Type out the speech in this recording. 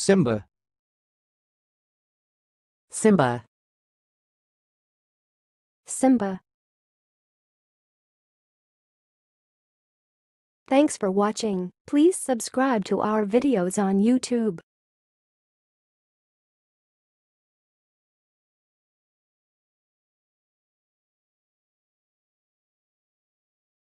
cymba, cymba, cymba. Thanks for watching. Please subscribe to our videos on YouTube.